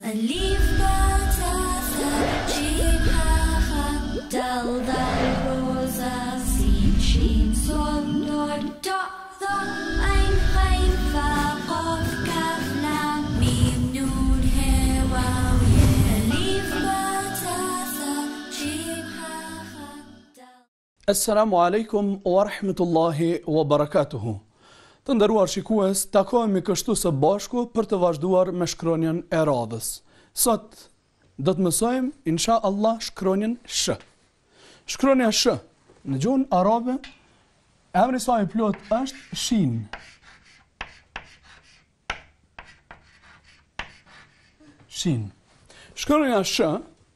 ألف باء تاء ثاء جيم ها خاء دال ذال روزا سين شين صاد نون تاء ثاء عين غين فاء قاف كاف لام ميم نون هاء واو ياء ألف باء تاء ثاء جيم ها خاء دال. Assalamu alaikum wa rahmetullahi wa barakatuhu. Të nderuar shikues, takohemi kështu së bashku për të vazhduar me shkronjën e radhës. Sot do të mësojmë insha Allah shkronjën sh. Shkronja sh në gjuhën arabe emri i saj plot është shin. Shin. Shkronja sh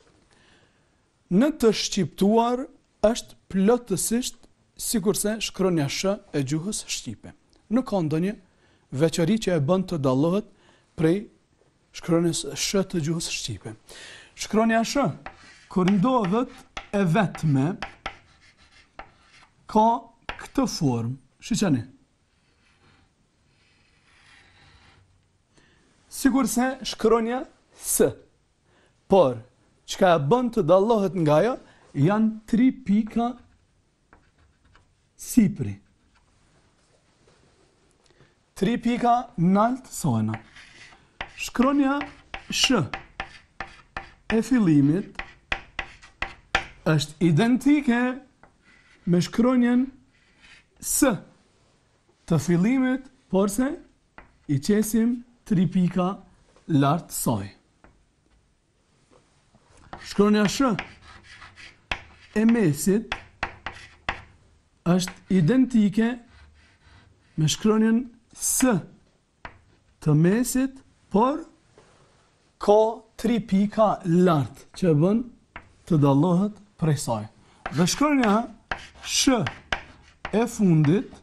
në të shqiptuar është plotësisht sikurse shkronja sh e gjuhës shqipe. Nuk ka ndonjë veçori që e bën të dallohet prej shkronjës sh të gjuhës shqipe. Shkronja sh kur ndodhet e vetme ka këtë formë, shiqeni. Sikurse shkronja s, por çka e bën të dallohet nga ajo janë 3 pika sipri. 3 pika nalt sojna. Shkronja sh e fillimit është identike me shkronjen s të fillimit, por se i qesim 3 pika lart soj. Shkronja sh e mesit është identike me shkronjen s të mesit, por ka 3 pika lart që bën të dallohet prej saj. Dhe shkronja sh e fundit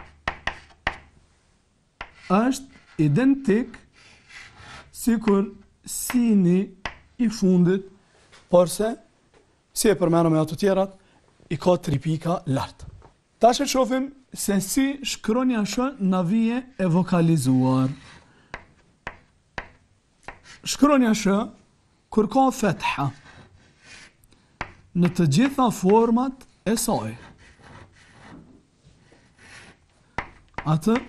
është identik sikur sini i fundit, por se si e përmenëm me ato tjerat, i ka 3 pika lart. Tash e shohim se si shkronja sh na vije e vokalizuar. Shkronja sh kur ka fetha në të gjitha format e saj, atë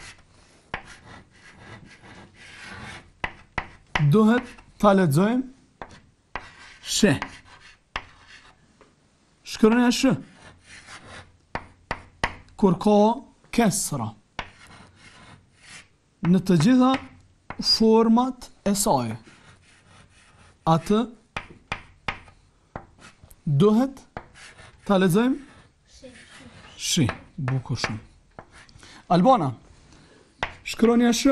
duhet ta lexojmë she. Shkronja sh kur ka kesra në të gjitha format e saj, atë duhet ta lexojmë shi. Bukur shumë. Albana, shkronja sh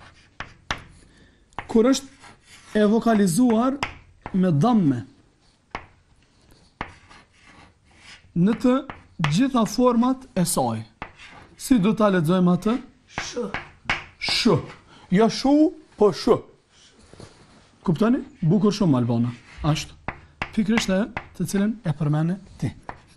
kur është e vokalizuar me dhamme në të gjitha format e saj, si do ta lexojmë atë? Sh. Sh. Jo shu, po sh. Kuptoni? Bukur shumë Albana. Ashtu. Pikërisht ajo të cilën e përmend ti.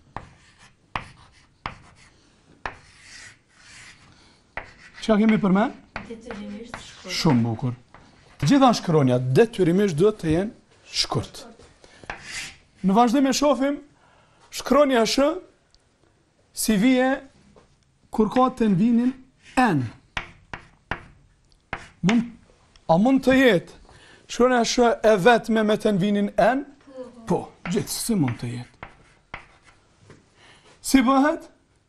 Çka kemi përmend? Detyrimisht shkurt. Shumë bukur. Të gjitha shkronjat detyrimisht duhet të jenë shkurt. Në vazhdim e shohim shkronja sh si vije kur ka tenvinin n. A mund të jetë shkronja sh e vetme me tenvinin n? Po, gjithsesi mund të jetë. Si bëhet?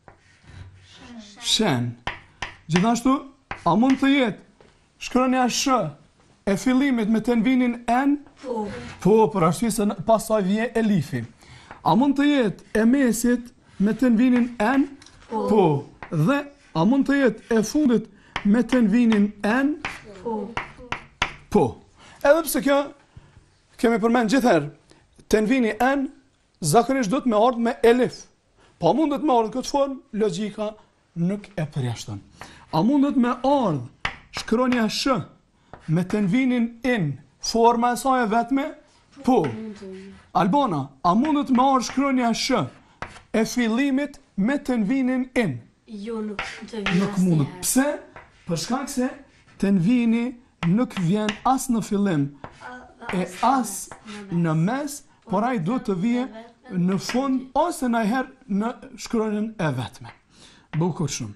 Shen. Gjithashtu, a mund të jetë shkronja sh e fillimit me tenvinin n? Po, për arsye se pasaj vije elifi. A mund të jetë e mesit me tenvinin n? Po. Dhe a mund të jetë e fundit me tenvinin n? Po. Edhe pse kjo kemi përmend gjithherë, tenvini n zakonisht duhet me ardhë me elif. Po a mundet me ardhë këtë formë, logjika nuk e përjashton. A mundet me ardhë shkronja sh me tenvinin n, forma e saj e vetme? Po. Albana, a mundet me ardhë shkronja sh e fillimit me tenvinin n? Jo, nuk të vjen. Nuk mundet. Pse? Për shkak se tenvini nuk vjen as në fillim, e as në mes, por ai duhet të vije në fund ose ndonjëherë në shkronjën e vetme. Bukur shumë.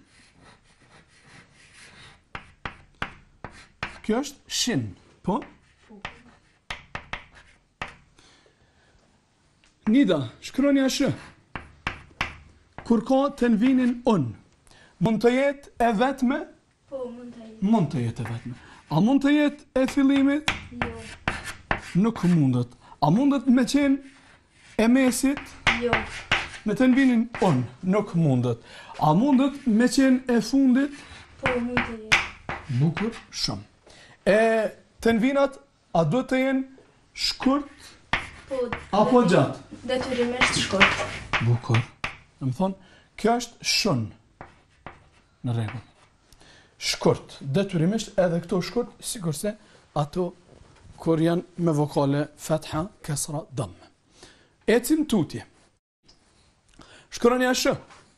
Kjo është shin, po? Nida, shkronja sh. Kur ka tenvinin un, mund të jetë e vetme? Po, mund të jetë. Mund të jetë e vetme. A mund të jetë e fillimit? Jo. Nuk mundet. A mundet me qenë e mesit? Jo. Me tenvinin un, nuk mundet. A mundet me qenë e fundit? Po, mund të jetë. Bukur shumë. E tenvinat, a duhet të jenë shkurt Po, apo gjatë? detyrimisht shkurt. Bukur. Në më thonë, kjo është shun. Në rregull. Shkurt. Detyrimisht edhe këto shkurt, sikurse ato kur janë me vokale fetha, kesra, dëmë. Ecim tutje. Shkronja sh.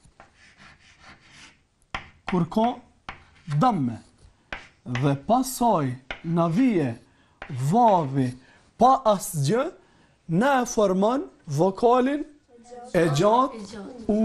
Kur ka dëmë dhe pasaj na vije vavi pa asgjë, na e formon vokalin e gjatë u.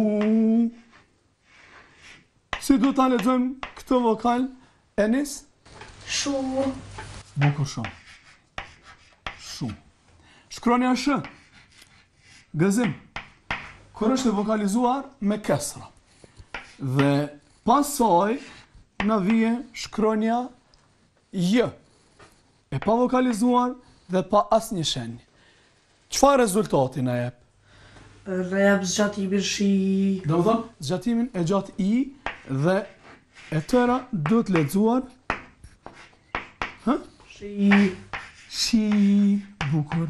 Si du ta lexojmë këtë vokal, Enis? Shu. Bukur shumë. Shumë. Shkronja sh. Gëzim. Kur është e vokalizuar me kesra. Dhe pasaj na vije shkronja j. E pa vokalizuar dhe pa asnjë shenjë. Çfarë rezultati na jep? Na jep zgjatimin shi. Do të thonë zgjatimin e gjatë i dhe e tëra duhet lexuar Shi. shi. Bukur.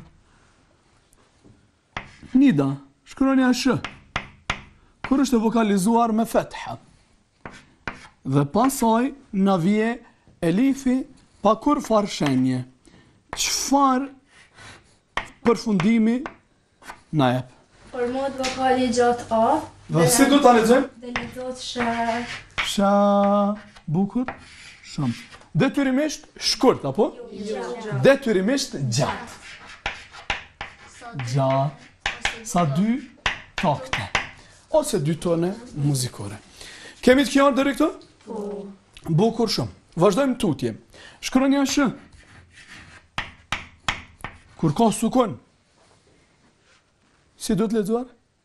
Nida, shkronja sh. Kur është e vokalizuar me fetha. Dhe pasaj na vije elifi pa kur farë shenje. Çfarë përfundimi na jep? Formohet vokali gjatë A. Dhe si du ta lexojmë? Dhe lexohet sh. Sha. Bukur. Shumë. Detyrimisht shkurt, apo? Detyrimisht gjatë. Gjatë. Sa 2 takte. Ose 2 tone muzikore. Kemi të kjarë deri këto? Po. Bukur shumë. Vazhdojmë tutje. Shkronja sh. Kur ka sukun. Si do të lexuar?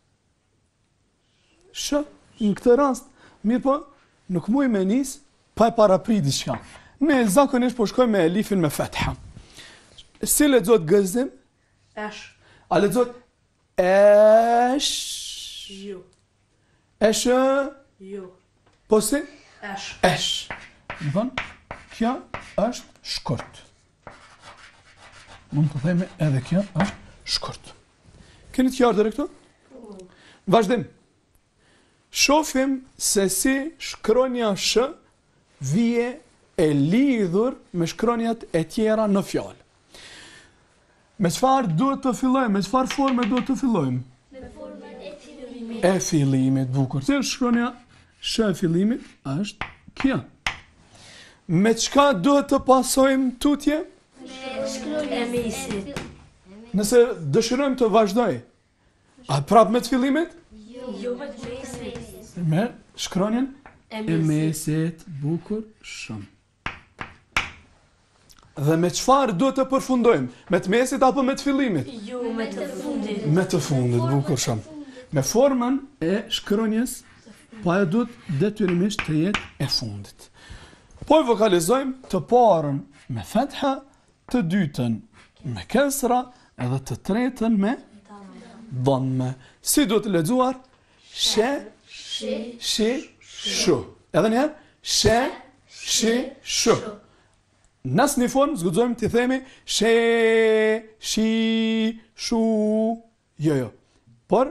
Sh. Në këtë rast, mirë po, nuk muj me nis pa e paraprit diçka. Ne zakonisht po shkojmë me elifin me fetha. Si lexohet gëzim? Esh. A lexohet esh? Jo. Esh? Jo. Po si? Esh. Esh. Më thonë, kjo është shkurt. Mund të themi edhe kjo është shkurt. Keni të qartë deri këtu? Vazhdim. Shohim se si shkronja sh vije e lidhur me shkronjat e tjera në fjalë. Me çfarë duhet të fillojmë? Me çfarë forme duhet të fillojmë? E fillimit, bukur. Si është shkronja sh e fillimit? Është kjo. Me çka duhet të pasojmë tutje? E mesit. Nëse dëshirojmë të vazhdoj, a prap me të fillimit? Jo, me mesit. Me shkronjën E e mesit, bukur shumë. Dhe me çfarë duhet të përfundojmë? Me të mesit apo me të fillimit? Jo, me të fundit. Me të fundit, bukur shumë. Me formën e shkronjës, pa e duhet detyrimisht të jetë e fundit. Po e vokalizojmë të parën me fetha, të dytën me kesra, edhe të tretën me dhamme. Si duhet të lexuar? She, shi, shu. Edhe një herë? She, shi, shu. Nësë një formë, zgudzojmë të themi she, shi, shu. Jo. Por,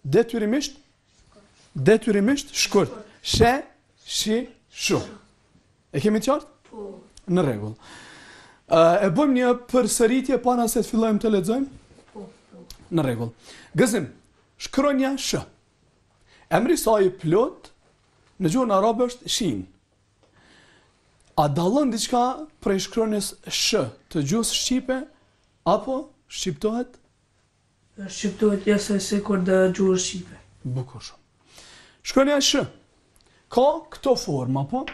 detyrimisht shkurt. She, shi, shu. E kemi të qartë? Po. Në rregull. E bëjmë një përsëritje para se të fillojmë të lexojmë? Po. Në rregull. Gëzim, shkronja sh. Emri saj plot në gjuhën arabe është shin. A dallon diçka prej shkronjës sh të gjuhës shqipe apo shqiptohet Shqiptohet jesë si kur dhe gjuhë shqipe. bukur shumë. Shkronja sh. Ka këto forma, po?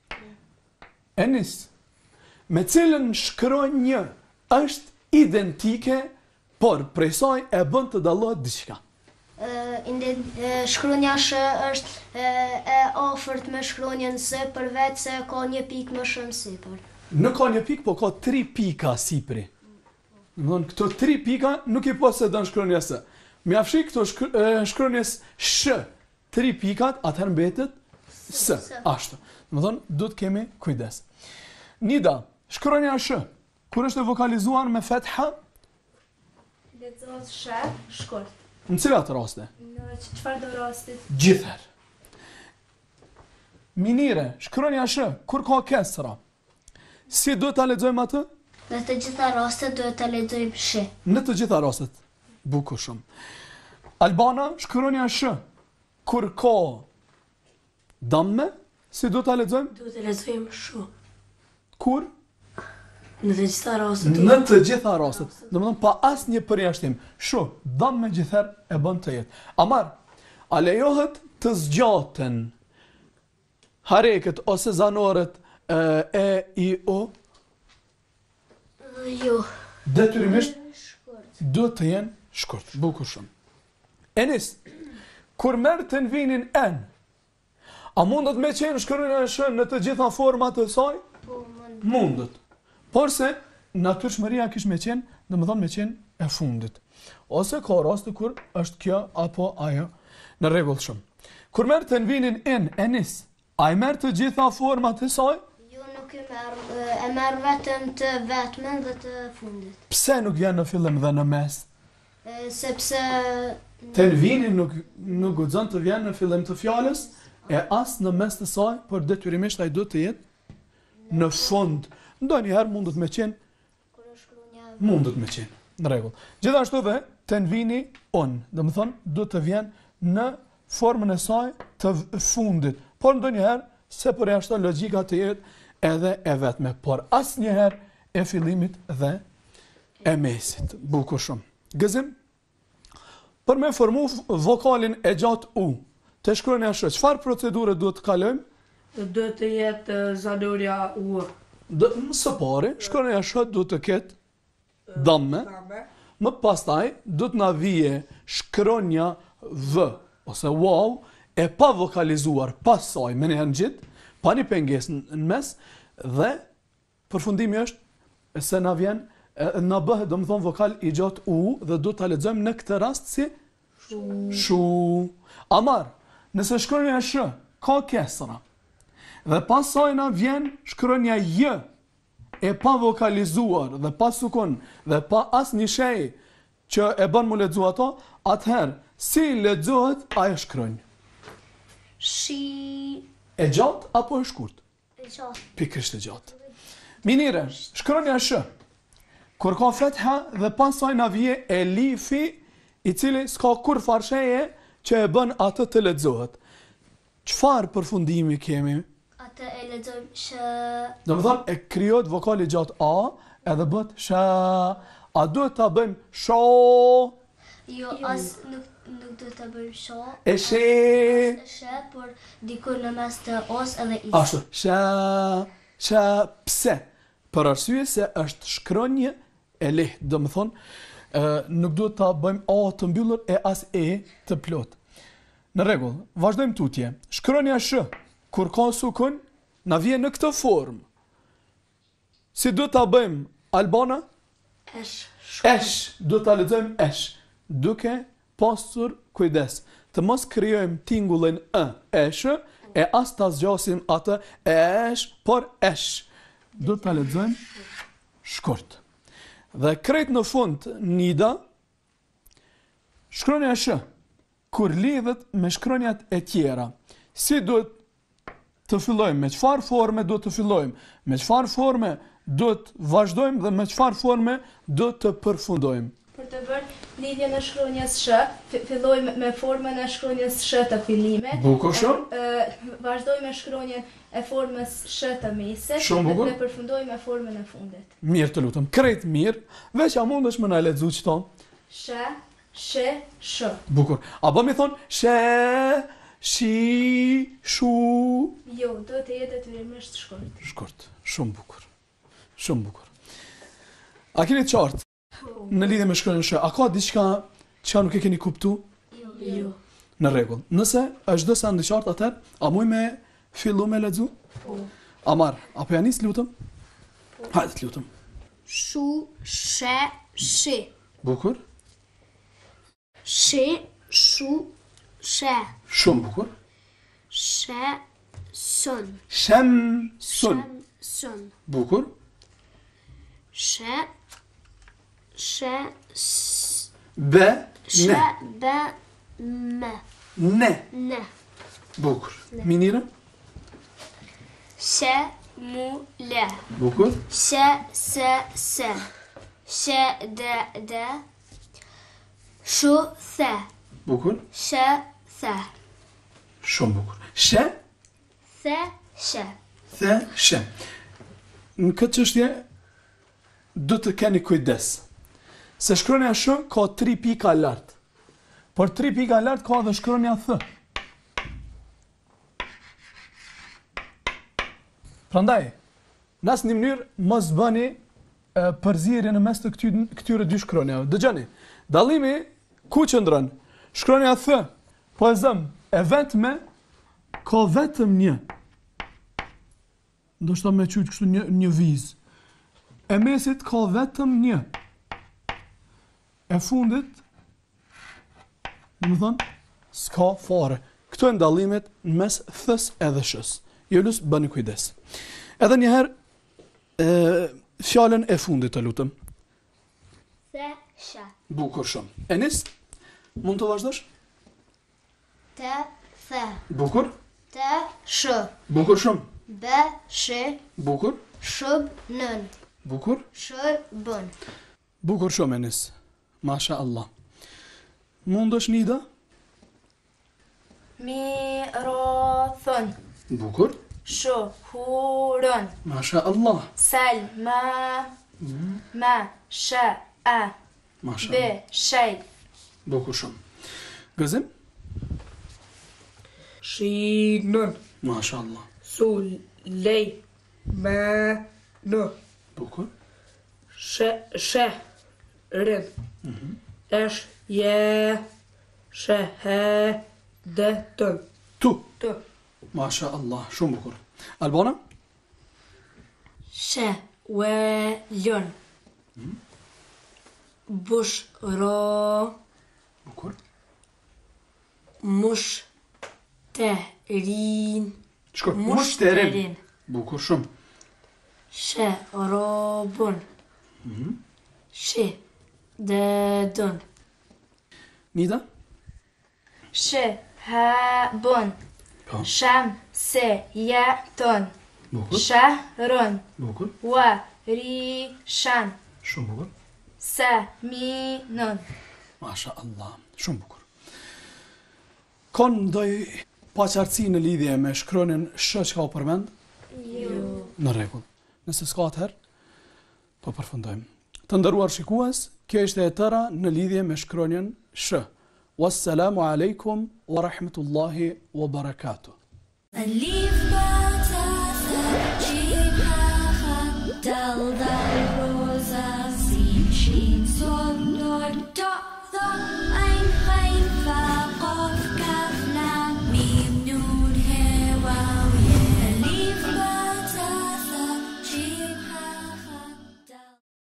Enis, me cilën shkronjë është identike, por prej saj e bën të dallohet diçka. Shkronja sh është e afërt me shkronjën s përveç se ka një pikë më shumë sipër. Nuk ka një pikë, po ka 3 pika sipri. Domthon këto 3 pika nuk i posedon shkronja s. Mjafshi këto shkronjes sh, 3 pikat, atëherë mbetet s. Ashtu. Domthon duhet kemi kujdes. Nida, shkronja sh, kur është vokalizuar me fetha, Lexohet sh, shkurt. në cilat raste? Në çfarë do rastit? Gjithher. Minire, shkronja sh, kur ka kesra, si duhet ta lexojmë atë? Në të gjitha rastet duhet ta lexojmë sh. Në të gjitha rastet. Bukur shumë. Albana, shkronja sh, kur ka damme, si duhet ta lexojmë? Duhet të lexojmë shu. Kur? Në të gjitha rastet. Në të gjitha rastet. Domethënë pa asnjë përjashtim. Shu, damme gjithherë e bën të jetë. Amar, a lejohet të zgjaten hareket ose zanoret e, i, o? Jo. Detyrimisht duhet të jenë shkurt. Bukur shumë. Enis, kur merr të nëvinin en, a mundet me qenë shkronja sh në të gjitha format të saj? Po Mundet. Por se natyrshmëria kish me qenë, domethënë me qenë e fundit. Ose ka raste kur është kjo apo ajo në rregull shumë. Kur merr të nëvinin en, Enis, a i merr të gjitha format të saj? Jo, nuk e merr vetëm të vetmen dhe të fundit. Pse nuk vjen në fillim dhe në mes? Sepse Të nëvinin nuk guxon të vjen në fillim të fjalës, e as në mes të saj, por detyrimisht ai duhet të jetë në fund. Ndonjëherë mundet me qenë, kur është shkronja mundet me qenë. Në rregull. Gjithashtu dhe të nëvini on, domethënë duhet të vjen në formën e saj të fundit. Por ndonjëherë se përjashton logjika të jetë edhe e vetme, por asnjëherë e fillimit dhe e mesit. Bukur shumë. Gëzim, për me formu vokalin e gjatë u, të shkronja sh, çfarë procedure duhet të kalojmë? Duhet të jetë zanurja u. Së pari, shkronja sh duhet të ketë damme, më pastaj duhet na vije shkronja v, ose wow, e pa vokalizuar pas saj, me një gjithë, pa një pengesë në mes, dhe përfundimi është se na vjen, na bëhet domethënë vokal i gjatë u, dhe duhet ta lexojmë në këtë rast si shu. Amar, nëse shkronja sh ka kesra, dhe pas saj na vjen shkronja j, e pa vokalizuar dhe pa sukun dhe pa asnjë shej që e bën mu lexu ato, atëherë si lexohet ajo shkronjë? shi E gjatë apo e shkurt? e gjatë. Pikërisht e gjatë. Minire, shkronja sh, kur ka fetha dhe pas saj na vije elifi, i cili s'ka kur farsheje që e bën atë të lexohet. Çfarë përfundimi kemi? Atë e lexojmë sh. Domethënë e krijohet vokali gjatë a, edhe bëhet sha. A duhet ta bëjmë sho? Jo, as nuk duhet ta bëjmë sh. E she. Sh, por dikur në mes të os edhe is. Ashtu, sha, pse? Për arsye se është shkronjë e lehtë, domethënë nuk duhet ta bëjmë a të mbyllur e as e të plot. Në rregull, vazhdojmë tutje. Shkronja sh, kur ka sukun, na vjen në këtë formë. Si duhet ta bëjmë, Albana? Esh, duhet ta lexojmë esh, duke pasur kujdes të mos krijojmë tingullin esh, e as ta zgjasim atë esh, por esh. Duhet ta lexojmë shkurt. Dhe krejt në fund, Nida, shkronja sh, kur lidhet me shkronjat e tjera, si duhet të fillojmë, me çfarë forme duhet të fillojmë, me çfarë forme duhet vazhdojmë dhe me çfarë forme duhet të përfundojmë. Për të bërë Lidhje në shkronjës sh, filloj me formën e shkronjës sh të fillimit. Bukur shumë. Vazhdoj me shkronjën e formës sh të mesit. Shumë bukur. Dhe përfundoj me formën e fundit. Mirë të lutem, krejt mirë, veç a mundesh më na lexu çto? Sh, sh, sh. Bukur. A bëmi thon she, shi, shu. Jo, do të jetë detyrimisht shkurt. Shkurt. Shumë bukur. Shumë bukur. A keni të qartë në lidhje me shkronjën sh? A ka diçka që nuk e keni kuptu? Jo. Në rregull. Nëse është do sa në qartë atë, a muj me fillu me lexu? Po. Amar, apo ja nis lutem? Hajde të lutem. Shu, she, shi. Bukur. Shi, shu, she. Shumë bukur. She, sun. Shem, sun. Shem, sun. Bukur. She, she, s. Be, She, ne. be, me. Ne. Ne. Bukur. Minira. Se, mu, le. Bukur. Se, se. Se, de. Shu, the. Bukur. Se, the. Shumë bukur. She, The, she. the, she. Në këtë çështje do të keni kujdes. Se shkronja sh ka 3 pika lart. Por 3 pika lart ka dhe shkronja th. Prandaj, në asnjë mënyrë mos bëni përzierje në mes të këtyre dy shkronjave. Dëgjoni, dallimi ku qëndron? Shkronja th, po e zëm, e vetme ka vetëm një. Ndoshta me qytë kështu një vizë. E mesit ka vetëm një. E fundit, më thonë, s'ka fare. Këto e ndallimet në mes thës edhe shës. Jolus, bëni kujdes. Edhe njëherë, fjallën e fundit të lutëm. The, she. Bukur shumë. Enis, mund të vazhdosh? Te, the. Bukur. Te, sh. Bukur shumë. Be, she. Bukur. Shub, nën. Bukur. Shër, bën. Bukur shumë, Enis. Masha Allah. Mundesh Nida? Mirathën. Bukur. Shuhurën. Masha Allah. Selma. Ma, sha'a. Masha Be, Allah. shej. Bukur shumë. Gëzim? Shinën. Masha Allah. Sul, lej. Me, në. Bukur. She, rën. Esh, je, shehe, de, tën. Tu. Të. Masha Allah. Shumë bukur. Albana? She, we, lën. Bush, ro. Bukur. Mush, te, rin. Shko. Mushterin. Bukur shumë. She, robën. She, dedën. Nida? She, habën. Po. Sham, se, jetën. Bukur. Shahrën. Bukur. Wa, rishan. Shumë bukur. Se, minën. Masha Allah. Shumë bukur. Kon ndoj paqartësi në lidhje me shkronjën sh që ka u përmend? Jo. Në rregull. Nëse s'ka atëherë, po përfundojmë. Të nderuar shikues, kjo ishte e tëra në lidhje me shkronjën sh. Wassalamu alaikum wa rahmatullahi wa barakatuh. Alif